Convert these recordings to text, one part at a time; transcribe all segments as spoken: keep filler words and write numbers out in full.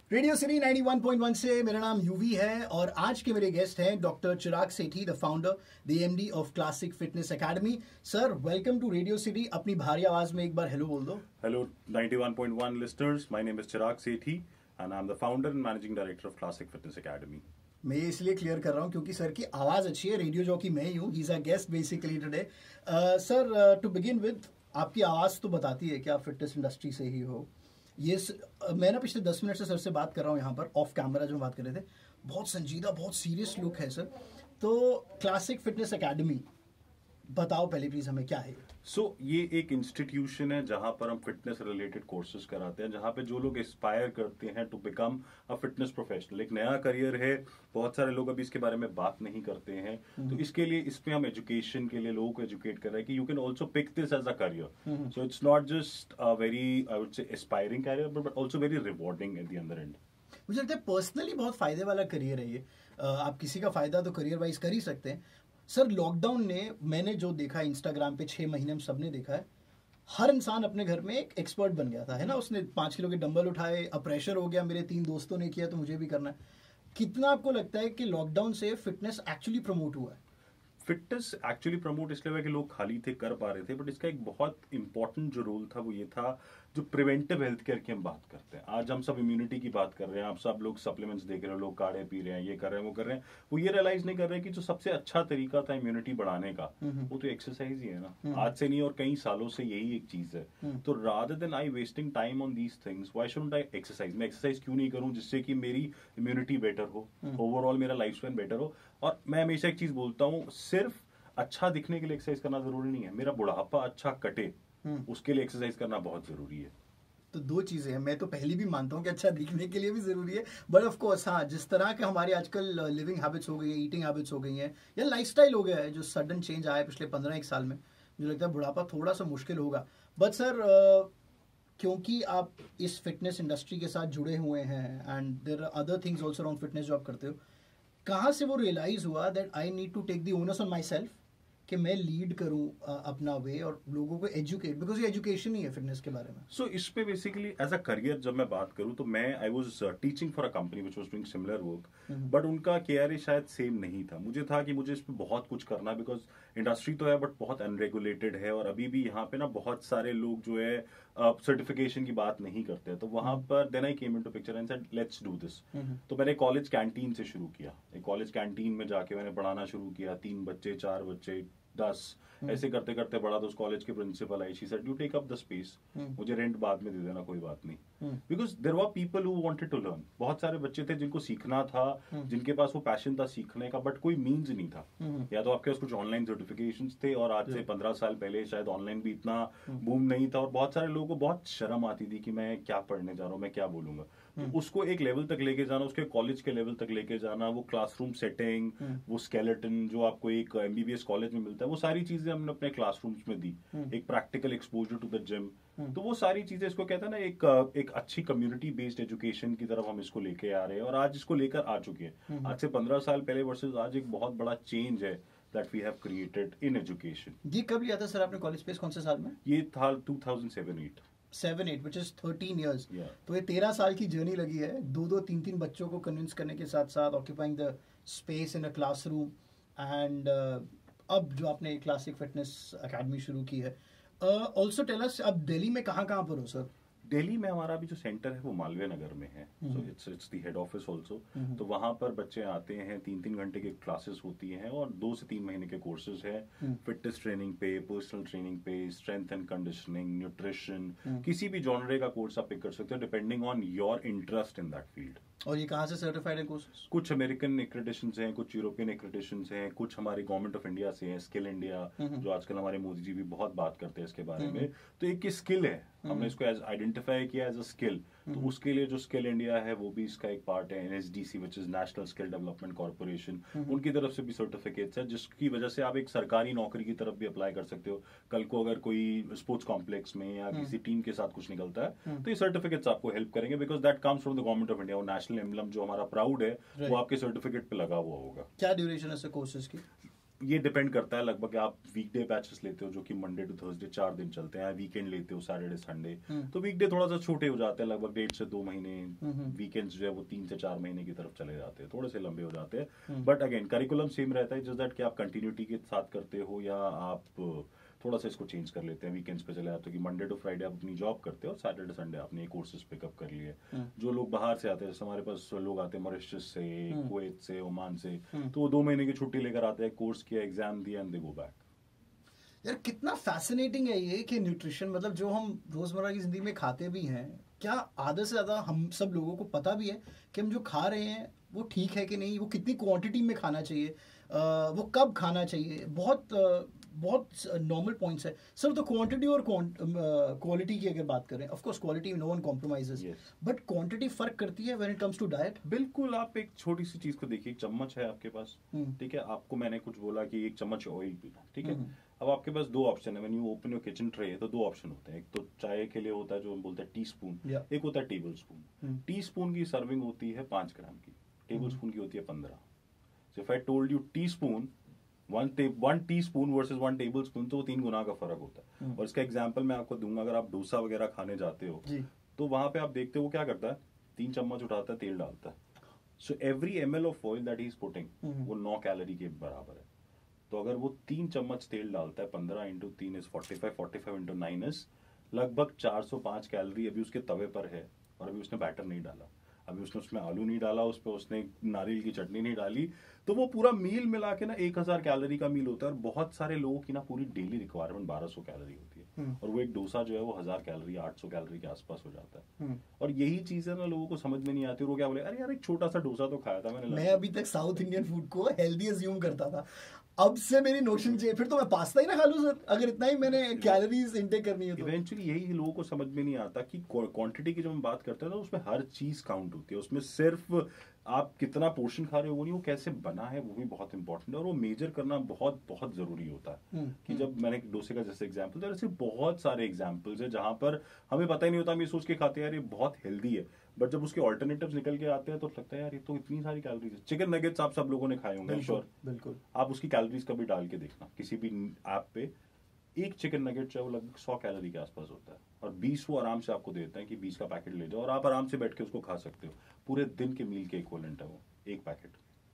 Radio City ninety one point one से मेरा नाम यूवी है और आज के मेरे गेस्ट हैं doctor Chirag Sethi, the founder, the MD of classic fitness academy. Sir, welcome to Radio City. अपनी भारी आवाज में एक बार हेलो बोल दो। Hello ninety one point one listeners, my name is Chirag Sethi and I am the founder and managing director of classic fitness Academy. मैं ये इसलिए क्लियर कर रहा हूँ क्योंकि सर की आवाज अच्छी है। रेडियो जॉकी मैं ही हूँ, he is a guest basically today. Sir, to begin with, आपकी आवाज तो बताती है कि आप फिटनेस इंडस्ट्री से ही हो। ये स, मैं ना पिछले दस मिनट से सर से बात कर रहा हूँ यहाँ पर ऑफ कैमरा, जो बात कर रहे थे, बहुत संजीदा, बहुत सीरियस लुक है सर। तो क्लासिक फिटनेस एकेडमी बताओ पहले प्लीज हमें, क्या है? सो so, ये एक इंस्टीट्यूशन है जहां पर हम फिटनेस रिलेटेड कोर्सेज कराते हैं, जहां पे जो लोग इंस्पायर करते हैं to become a fitness professional. एक नया करियर है, बहुत सारे लोग अभी इसके बारे में बात नहीं करते हैं, तो इसके लिए इसमें हम एजुकेशन के लिए लोगों को एजुकेट कर रहे हैं कि you can also pick this as a career. So it's not just a very, I would say, aspiring career, but also very rewarding at the other end. मुझे लगता है पर्सनली बहुत फायदे वाला करियर है ये। आप किसी का फायदा तो करियर वाइज कर ही सकते हैं। सर, लॉकडाउन ने, मैंने जो देखा इंस्टाग्राम पे छह महीने में सबने देखा है, हर इंसान अपने घर में एक एक्सपर्ट बन गया था, है ना। उसने पांच किलो के डंबल उठाए, अब प्रेशर हो गया, मेरे तीन दोस्तों ने किया तो मुझे भी करना है। कितना आपको लगता है कि लॉकडाउन से फिटनेस एक्चुअली प्रमोट हुआ है? फिटनेस एक्चुअली प्रमोट इसलिए हुआ कि लोग खाली थे, कर पा रहे थे, बट इसका एक बहुत इंपॉर्टेंट जो रोल था वो ये था, जो प्रिवेंटिव हेल्थ केयर की हम बात करते हैं। आज हम सब इम्यूनिटी की बात कर रहे हैं, आप सब लोग सप्लीमेंट्स देख रहे हैं, लोग काढ़े पी रहे हैं, ये कर रहे हैं, वो कर रहे हैं। वो ये रियलाइज नहीं कर रहे कि जो सबसे अच्छा तरीका था इम्यूनिटी बढ़ाने का, वो तो एक्सरसाइज ही है ना। आज से नहीं और कई सालों से यही एक चीज है। तो rather than I wasting time on these things, why shouldn't I exercise? मैं एक्सरसाइज क्यों नहीं करूं जिससे कि मेरी इम्यूनिटी बेटर हो, ओवरऑल मेरा लाइफ स्पैन बेटर हो। और मैं हमेशा एक चीज बोलता हूँ, सिर्फ अच्छा दिखने के लिए एक्सरसाइज करना जरूरी नहीं है, मेरा बुढ़ापा अच्छा कटे उसके लिए एक्सरसाइज करना बहुत जरूरी है। तो दो चीजें हैं। मैं तो पहले भी मानता हूँ कि अच्छा दिखने के लिए भी जरूरी है, बट ऑफ कोर्स हाँ, जिस तरह के हमारे आजकल लिविंग हैबिट्स हो गई है, ईटिंग हैबिट्स हो गई हैं, या लाइफस्टाइल हो गया है, जो सडन चेंज आया है पिछले पंद्रह एक साल में, मुझे लगता है बुढ़ापा थोड़ा सा मुश्किल होगा। बट सर, क्योंकि आप इस फिटनेस इंडस्ट्री के साथ जुड़े हुए हैं and there are other things also around fitness जो आप करते हो, कहाँ से वो रियलाइज हुआ that I need to take the onus on myself, कि मैं लीड करूं अपना वे और लोगों को एजुकेट, बिकॉज ये एजुकेशन ही है फिटनेस के बारे में। सो so, इस पे बेसिकली एज अ करियर जब मैं बात करूं तो मैं I was teaching for a company which was doing similar work, but उनका केयर शायद सेम नहीं था। मुझे था कि मुझे इस पे बहुत कुछ करना, बिकॉज इंडस्ट्री तो है बट बहुत अनरेगुलेटेड है, और अभी भी यहाँ पे ना बहुत सारे लोग जो है सर्टिफिकेशन uh, की बात नहीं करते। तो वहां पर then I came into picture and said let's do this. तो मैंने कॉलेज कैंटीन से शुरू किया। एक कॉलेज कैंटीन में जाके मैंने पढ़ाना शुरू किया, तीन बच्चे, चार बच्चे, दस, ऐसे करते करते बड़ा। तो उस कॉलेज के प्रिंसिपल आई, she said you take up the space, मुझे रेंट बाद में दे देना, कोई बात नहीं। Because there were people who wanted to learn. बहुत सारे बच्चे थे जिनको सीखना था, जिनके पास वो पैशन था सीखने का, बट कोई मीन्स नहीं था। या तो आपके पास कुछ ऑनलाइन सर्टिफिकेशंस थे, और आज से पंद्रह साल पहले शायद ऑनलाइन भी इतना बूम नहीं था, और बहुत सारे लोगों को बहुत शर्म आती थी कि मैं क्या पढ़ने जा रहा हूँ, मैं क्या बोलूंगा। तो उसको एक लेवल तक लेके जाना, उसके कॉलेज के लेवल तक लेके जाना, वो क्लासरूम सेटिंग, वो स्केलेटन जो आपको एक एमबीबीएस कॉलेज में मिलता है, वो सारी चीजें हमने अपने क्लासरूम्स में दी। एक practical exposure to the gym, तो वो सारी चीजें, इसको कहते हैं ना, एक एक अच्छी कम्युनिटी बेस्ड एजुकेशन की तरफ हम इसको लेके आ रहे हैं, और आज इसको लेकर आ चुके हैं। आज से पंद्रह साल पहले वर्सेस आज एक बहुत बड़ा चेंज है that we have created in education। ये कब लिया था सर आपने कॉलेज स्पेस, कौन से साल में? ये था two thousand seven eight. Seven eight which is thirteen years. Yeah. तो ये तेरह साल की जर्नी लगी है, दो दो तीन तीन बच्चों को कन्विंस करने के साथ साथ occupying the space in a classroom, and अब जो आपने क्लासिक फिटनेस एकेडमी शुरू की है। ऑल्सो टेल अस, अब दिल्ली में कहाँ कहाँ पर हो सर? दिल्ली में हमारा भी जो सेंटर है वो मालवीय नगर में है, so it's it's the head office also. तो वहां पर बच्चे आते हैं, तीन तीन घंटे की क्लासेस होती हैं, और दो से तीन महीने के कोर्सेज हैं, फिटनेस ट्रेनिंग पे, पर्सनल ट्रेनिंग पे, स्ट्रेंथ एंड कंडीशनिंग, न्यूट्रिशन, किसी भी जॉनरे का कोर्स आप पिक कर सकते हो depending on your interest in that field. और ये कहाँ से सर्टिफाइड है कोर्सेज? कुछ अमेरिकन एक्रेडिशंस हैं, कुछ यूरोपियन एक्रेडिशंस हैं, कुछ हमारे गवर्नमेंट ऑफ इंडिया से हैं, स्किल इंडिया, जो आजकल हमारे मोदी जी भी बहुत बात करते हैं इसके बारे में। तो एक स्किल है, हमने इसको एज आइडेंटिफाई किया एज अ स्किल, तो उसके लिए जो स्किल इंडिया है वो भी इसका एक पार्ट है। NSDC which is national skill development corporation, उनकी तरफ से भी सर्टिफिकेट्स है, जिसकी वजह से आप एक सरकारी नौकरी की तरफ भी अप्लाई कर सकते हो। कल को अगर कोई स्पोर्ट्स कॉम्प्लेक्स में या किसी टीम के साथ कुछ निकलता है, तो ये सर्टिफिकेट्स आपको हेल्प करेंगे, because that comes from the government of India. वो नेशनल एम्बलम जो हमारा प्राउड है, वो आपके सर्टिफिकेट पे लगा हुआ होगा। क्या ड्यूरेशन है सर कोर्सेज की? ये डिपेंड करता है लगभग आप वीकडे बैचेस लेते हो जो कि मंडे टू थर्सडे चार दिन चलते हैं, वीकेंड लेते हो सैटरडे संडे, तो वीकडे थोड़ा सा छोटे हो जाते हैं, लगभग डेढ़ से दो महीने, वीकेंड्स जो है वो तीन से चार महीने की तरफ चले जाते हैं, थोड़े से लंबे हो जाते हैं। बट अगेन करिकुलम सेम रहता है, जस्ट दैट कि आप कंटिन्यूटी के साथ करते हो या आप थोड़ा सा इसको चेंज कर लेते हैं, वीकेंड्स पे चले जाते हो कि मंडे टू फ्राइडे आप अपनी जॉब करते हो, सैटरडे संडे आपने कोर्सेज पिकअप कर लिए। जो लोग बाहर से आते हैं, जैसे हमारे पास लोग आते हैं मॉरिशस से, कुवैत से, ओमान से, तो वो दो महीने की छुट्टी लेकर आते हैं, कोर्स किया, एग्जाम दिया एंड दे गो बैक। यार कितना फैसिनेटिंग है ये कि न्यूट्रिशन मतलब जो हम रोजमर्रा की जिंदगी में खाते भी हैं, क्या आधे से ज्यादा हम सब लोगों को पता भी है कि हम जो खा रहे हैं वो ठीक है कि नहीं, वो कितनी क्वांटिटी में खाना चाहिए, आ, वो कब खाना चाहिए। बहुत आ, बहुत नॉर्मल पॉइंट्स है सर। तो क्वांटिटी और क्वालिटी की अगर बात करें, of course quality no one compromises, but quantity फर्क करती है when it comes to diet. बिल्कुल। आप एक छोटी सी चीज को देखिए, एक चम्मच है आपके पास, ठीक है, आपको मैंने कुछ बोला कि एक चम्मच ऑयल पीना, ठीक है, अब आपके पास दो ऑप्शन है, when you open your kitchen tray तो दो ऑप्शन होते हैं, एक तो चाय के लिए होता है जो हम बोलते हैं टी स्पून, एक होता है टेबल स्पून। टी स्पून की सर्विंग होती है पांच ग्राम की, टेबल स्पून की होती है पंद्रह। So if I told you teaspoon one one teaspoon versus one tablespoon, तो वो तीन गुना का फर्क होता है। और इसका एग्जाम्पल मैं आपको दूंगा, अगर आप डोसा वगैरह खाने जाते हो तो वहां पे आप देखते हो वो क्या करता है, तीन चम्मच उठाता है, तेल डालता है। So every M L of oil that he is putting वो नौ कैलोरी के बराबर है। तो अगर वो तीन चम्मच तेल डालता है, पंद्रह इंटू तीन is forty five, forty five into nine is लगभग चार सौ पांच कैलोरी अभी उसके तवे पर है, और अभी उसने बैटर नहीं डाला, अभी उसने उसमें आलू नहीं डाला, उस पर उसने नारियल की चटनी नहीं डाली, तो वो पूरा मील मिला के ना एक हजार कैलोरी का मील होता है। और बहुत सारे लोगों की ना पूरी डेली रिक्वायरमेंट बारह सौ कैलोरी होती है, और वो एक डोसा जो है वो हजार कैलोरी, आठ सौ कैलोरी के आसपास हो जाता है। और यही चीजें ना लोगों को समझ में नहीं आती, और वो क्या बोले, अरे यार एक छोटा सा डोसा तो खाया था मैंने। मैं अभी तक साउथ इंडियन फूड को हेल्दी अज्यूम करता था, अब से मेरी नोशन चाहिए, फिर तो मैं पास्ता ही ना खा लूं सर, अगर इतना ही मैंने कैलोरीज इनटेक करनी है तो। इवेंचुअली यही लोगों को समझ में नहीं आता कि क्वांटिटी की जब हम बात करते हैं ना, उसमें हर चीज काउंट होती है, उसमें सिर्फ आप कितना पोर्शन खा रहे हो वो नहीं, वो कैसे बना है वो भी बहुत इंपॉर्टेंट है, और वो मेजर करना बहुत बहुत जरूरी होता है। कि जब मैंने डोसे का जैसे एग्जांपल दिया, ऐसे बहुत सारे एग्जांपल्स है जहां पर हमें पता ही नहीं होता, हम ये सोच के खाते हैं यार ये बहुत हेल्दी है, बट जब उसके ऑल्टरनेटिव्स निकल के आते हैं तो लगता है यार ये तो इतनी सारी कैलोरीज है। चिकन नगेट्स आप सब लोगों ने खाए होंगे, श्योर, बिल्कुल। आप उसकी कैलोरीज कभी डाल के देखना किसी भी ऐप पे, एक चिकन नगेट जो है वो लगभग सौ कैलोरी के आसपास होता है, और बीस वो आराम से आपको देते हैं कि बीस का पैकेट ले जाओ और आप आराम से बैठ के उसको खा सकते हो। पूरे दिन के मील के इक्विवेलेंट है वो एक पैकेट।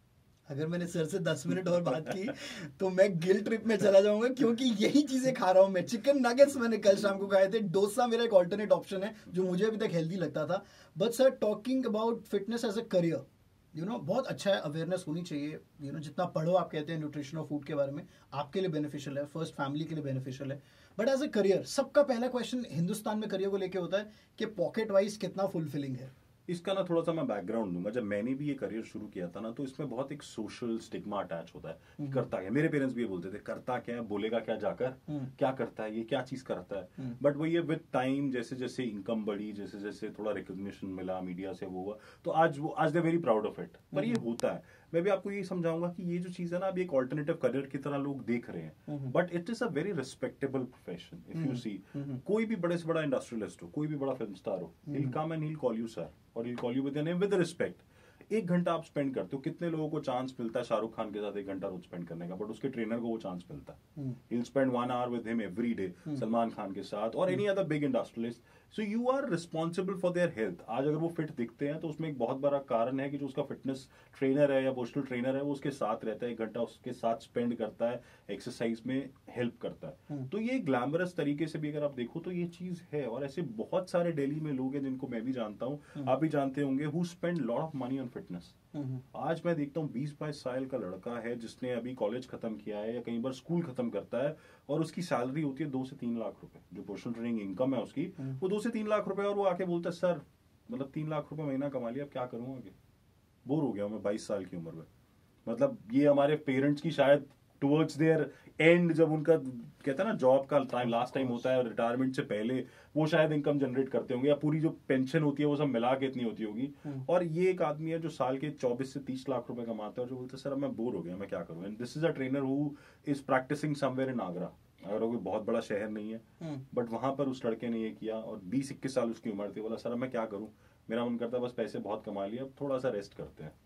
अगर मैंने सर से दस मिनट और बात की तो मैं गिल ट्रिप में चला जाऊंगा, क्योंकि यही चीजें खा रहा हूं मैं। चिकन नगेट्स मैंने कल शाम को खाए थे, डोसा मेरा एक ऑल्टरनेट ऑप्शन है जो मुझे अभी तक हेल्दी लगता था। But sir talking about fitness as a career, you know बहुत अच्छा है, अवेयरनेस होनी चाहिए। यू नो जितना पढ़ो आप कहते हैं न्यूट्रिशन और फूड के बारे में, आपके लिए बेनिफिशियल है, फर्स्ट फैमिली के लिए बेनिफिशियल है। बट एज अ करियर सबका पहला क्वेश्चन हिंदुस्तान में करियर को लेके होता है कि पॉकेट वाइज कितना फुलफिलिंग है। इसका ना थोड़ा सा मैं बैकग्राउंड दूंगा। जब मैंने भी ये करियर शुरू किया था ना, तो इसमें बहुत एक सोशल स्टिग्मा अटैच होता है कि करता क्या, मेरे पेरेंट्स भी ये बोलते थे करता क्या है, बोलेगा क्या जाकर, क्या करता है ये, क्या चीज करता है। बट वही है, विद टाइम जैसे जैसे इनकम बढ़ी, जैसे जैसे थोड़ा रिकॉग्निशन मिला मीडिया से, वो हुआ, तो आज वो आज they very proud of it. पर ये होता है, मैं भी आपको यही समझाऊंगा कि ये जो चीज है ना, अभी एक ऑल्टरनेटिव करियर की तरह लोग देख रहे हैं, but it is a very respectable profession. If you see, कोई भी बड़े से बड़ा इंडस्ट्रियलिस्ट हो, कोई भी बड़ा फिल्म स्टार हो, he'll come and he'll call you sir, और he'll call you with your name with respect। एक घंटा आप स्पेंड करते हो, कितने लोगों को चांस मिलता है शाहरुख खान के साथ एक घंटा रोज स्पेंड करने का, बट उसके ट्रेनर को वो चांस मिलता है, he'll spend one hour with him every day, Salman Khan के साथ और any other big industrialist. So you are responsible for their health. आज अगर वो फिट दिखते हैं तो उसमें एक बहुत बड़ा कारण है कि जो उसका फिटनेस ट्रेनर है या पर्सनल ट्रेनर है वो उसके साथ रहता है, एक घंटा उसके साथ स्पेंड करता है, एक्सरसाइज में हेल्प करता है। तो ये ग्लैमरस तरीके से भी अगर आप देखो तो ये चीज है, और ऐसे बहुत सारे दिल्ली में लोग हैं जिनको मैं भी जानता हूँ, आप भी जानते होंगे, who spend lot of money on fitness. आज मैं देखता हूँ बीस बाईस साल का लड़का है जिसने अभी कॉलेज खत्म किया है या कई बार स्कूल खत्म करता है, और उसकी सैलरी होती है दो से तीन लाख रुपए, जो पर्सनल ट्रेनिंग इनकम है उसकी वो दो से तीन लाख रुपए, और वो आके बोलता है सर मतलब तीन लाख रुपए महीना कमा लिया, अब क्या करूँ आगे, बोर हो गया मैं बाईस साल की उम्र में। मतलब ये हमारे पेरेंट्स की शायद टुवर्ड्स देयर एंड, जब उनका कहते हैं ना जॉब का टाइम लास्ट टाइम होता है रिटायरमेंट से पहले, वो शायद इनकम जनरेट करते होंगे, या पूरी जो पेंशन होती है वो सब मिला के इतनी होती होगी। और ये एक आदमी है जो साल के चौबीस से तीस लाख रुपए कमाता है, और जो बोलता है सर अब मैं बोर हो गया, मैं क्या करूँ। And this is a trainer who is practicing somewhere in Agra. अगर कोई बहुत बड़ा शहर नहीं है, बट वहां पर उस लड़के ने ये किया, और बीस इक्कीस साल उसकी उम्र थी, बोला सर अब मैं क्या करूँ, मेरा मन करता है बस पैसे बहुत कमा लिए, अब थोड़ा सा रेस्ट करते हैं।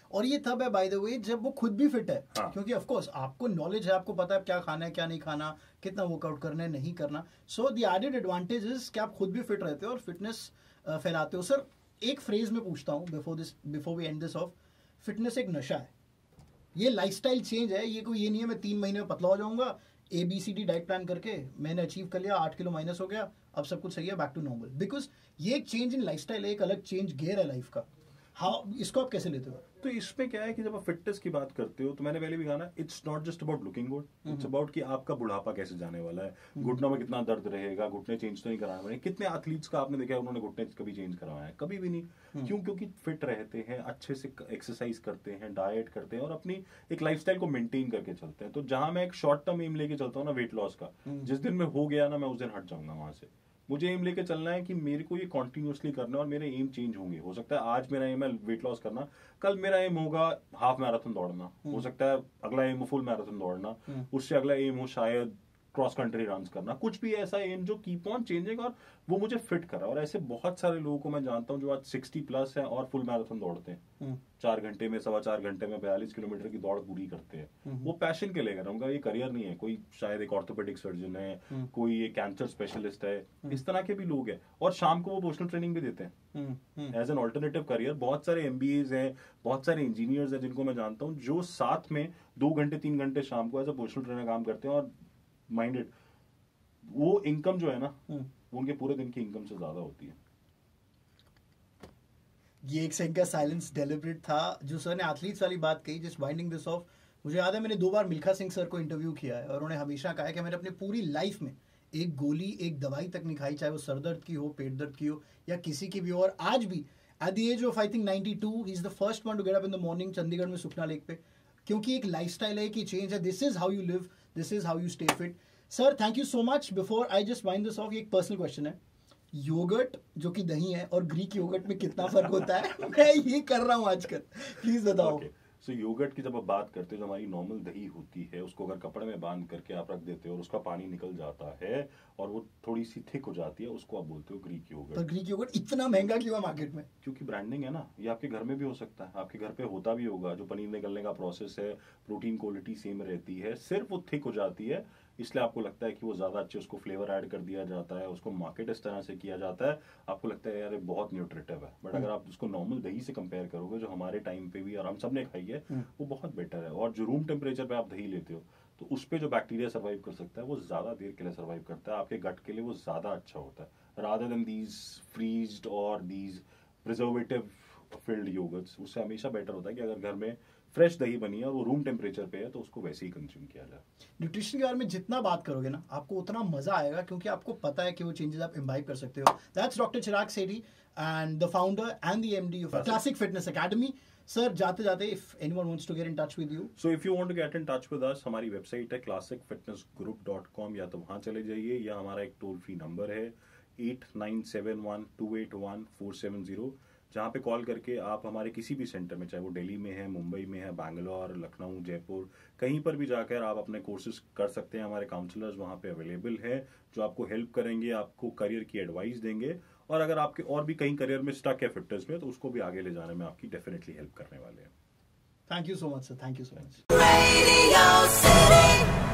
और ये तब है बाय द वे जब वो खुद भी फिट है। हाँ. क्योंकि ऑफ कोर्स आपको नॉलेज है, आपको पता है क्या खाना है क्या नहीं खाना, कितना वर्कआउट करना है नहीं करना। So the added advantage is कि आप खुद भी फिट रहते हो और फिटनेस फैलाते हो। सर एक फ्रेज में पूछता हूँ before this before we end this off, फिटनेस एक नशा है, ये लाइफस्टाइल चेंज है, ये कोई ये नहीं है मैं तीन महीने में पतला हो जाऊंगा, A B C D diet plan करके मैंने अचीव कर लिया, आठ किलो माइनस हो गया, अब सब कुछ सही है, बैक टू नॉर्मल। बिकॉज ये एक चेंज इन लाइफस्टाइल है, एक अलग चेंज गेयर है लाइफ का। हाँ, इसको आप कैसे लेते हो? तो इसमें क्या है कि जब आप फिटनेस की बात करते हो तो मैंने पहले भी कहा ना, it's not just about looking good, it's about कि आपका बुढ़ापा कैसे जाने वाला है, घुटनों में कितना दर्द रहेगा, घुटने चेंज तो नहीं कराने वाले। कितने एथलीट्स का आपने देखा है उन्होंने घुटने कभी चेंज करवाया है? कभी भी नहीं। क्यों? क्योंकि फिट रहते हैं, अच्छे से एक्सरसाइज करते हैं, डाइट करते हैं और अपनी एक लाइफस्टाइल को मेंटेन करके चलते हैं। तो जहां मैं एक शॉर्ट टर्म एम लेके चलता हूँ ना वेट लॉस का, जिस दिन में हो गया ना मैं उस दिन हट जाऊंगा वहां से। मुझे एम लेके चलना है कि मेरे को ये कॉन्टिन्यूसली करना है और मेरे एम चेंज होंगे। हो सकता है आज मेरा एम है वेट लॉस करना, कल मेरा एम होगा हाफ मैराथन दौड़ना, हो सकता है अगला एम हो फुल मैराथन दौड़ना, उससे अगला एम हो शायद क्रॉस कंट्री रन करना, कुछ भी ऐसा एम जो कीप ऑन चेंजिंग और वो मुझे फिट करा। और ऐसे बहुत सारे लोगों को मैं जानता हूँ जो आज सिक्सटी प्लस है और फुल मैराथन दौड़ते हैं, चार घंटे में, सवा चार घंटे में बयालीस किलोमीटर की दौड़ पूरी करते हैं। वो पैशन के लिए कर रहा हूँ, उनका ये करियर नहीं है। कोई शायद एक ऑर्थोपेडिक सर्जन है, कोई एक कैंसर स्पेशलिस्ट है, इस तरह के भी लोग हैं। और शाम को वो पर्सनल ट्रेनिंग भी देते हैं एज एन ऑल्टरनेटिव करियर। बहुत सारे एमबीएज हैं, बहुत सारे इंजीनियर्स हैं जिनको मैं जानता हूँ जो साथ में दो घंटे तीन घंटे शाम को एज अ पर्सनल ट्रेनर काम करते हैं। और माइंडेड वो इनकम जो है ना वो उनके पूरे दिन की इनकम से ज्यादा होती है। ये एक सेकंड का साइलेंस डेलिब्रेट था जो सर ने एथलीट्स वाली बात कही। जस्ट वाइंडिंग दिस ऑफ, मुझे याद है मैंने दो बार मिल्खा सिंह सर को इंटरव्यू किया है और उन्होंने हमेशा कहा है कि मैंने अपनी पूरी लाइफ में एक गोली एक दवाई तक नहीं खाई, चाहे वो सर दर्द की हो, पेट दर्द की हो या किसी की भी हो। और आज भी at the age of I think ninety two he is the first one to get up in the morning Chandigarh में सुखना लेक पे, क्योंकि एक लाइफस्टाइल है कि चेंज है। This is how you live, this is how you stay fit. Sir thank you so much. Before I just wind this off, एक personal question है, yogurt जो कि दही है और ग्रीक योगर्ट में कितना फर्क होता है? मैं ये कर रहा हूँ आजकल, प्लीज बताओ। okay. सो so, योगर्ट की जब आप बात करते हो, जो हमारी नॉर्मल दही होती है उसको अगर कपड़े में बांध करके आप रख देते हो और उसका पानी निकल जाता है और वो थोड़ी सी थिक हो जाती है, उसको आप बोलते हो ग्रीक योगर्ट। पर ग्रीक योगर्ट इतना महंगा क्यों है मार्केट में? क्योंकि ब्रांडिंग है ना। ये आपके घर में भी हो सकता है, आपके घर पे होता भी होगा। जो पनीर निकलने का प्रोसेस है, प्रोटीन क्वालिटी सेम रहती है, सिर्फ वो थिक हो जाती है, इसलिए आपको लगता है कि वो ज्यादा अच्छे, उसको फ्लेवर ऐड कर दिया जाता है, उसको मार्केट इस तरह से किया जाता है, आपको लगता है यार ये बहुत न्यूट्रिटिव है। बट अगर आप उसको नॉर्मल दही से कंपेयर करोगे जो हमारे टाइम पे भी और हम सब ने खाई है, वो बहुत बेटर है। और जो रूम टेम्परेचर पे आप दही लेते हो तो उस पर जो बैक्टीरिया सर्वाइव कर सकता है वो ज्यादा देर के लिए सर्वाइव करता है, आपके गट के लिए वो ज्यादा अच्छा होता है रादर देन दीज फ्रीज्ड और दीज प्रिजर्वेटिव फिल्ड योगर्ट्स। उससे हमेशा बेटर होता है कि अगर घर में फ्रेश दही बनी है और वो रूम टेम्परेचर पे है तो उसको वैसे ही कंज्यूम किया जाए। न्यूट्रिशन के बारे में जितना बात करोगे ना आपको उतना मजा आएगा, क्योंकि आपको पता है कि वो चेंजेस आप इम्बाइब कर सकते हो। That's doctor Chirag Sethi and the founder and the MD of classic fitness academy. Sir जाते जाते if anyone wants to get in touch with you, so if you want to get in touch with us, हमारी website है classic fitness group dot com, या तो वहां चले जाइए, या हमारा एक टोल फ्री नंबर है eight nine seven one two eight one four seven zero, जहाँ पे कॉल करके आप हमारे किसी भी सेंटर में, चाहे वो दिल्ली में है, मुंबई में है, बैंगलोर, लखनऊ, जयपुर, कहीं पर भी जाकर आप अपने कोर्सेज कर सकते हैं। हमारे काउंसलर्स वहाँ पे अवेलेबल है जो आपको हेल्प करेंगे, आपको करियर की एडवाइस देंगे, और अगर आपके और भी कहीं करियर में स्टक है फिटनेस में तो उसको भी आगे ले जाने में आपकी डेफिनेटली हेल्प करने वाले हैं। Thank you so much sir, thank you so much.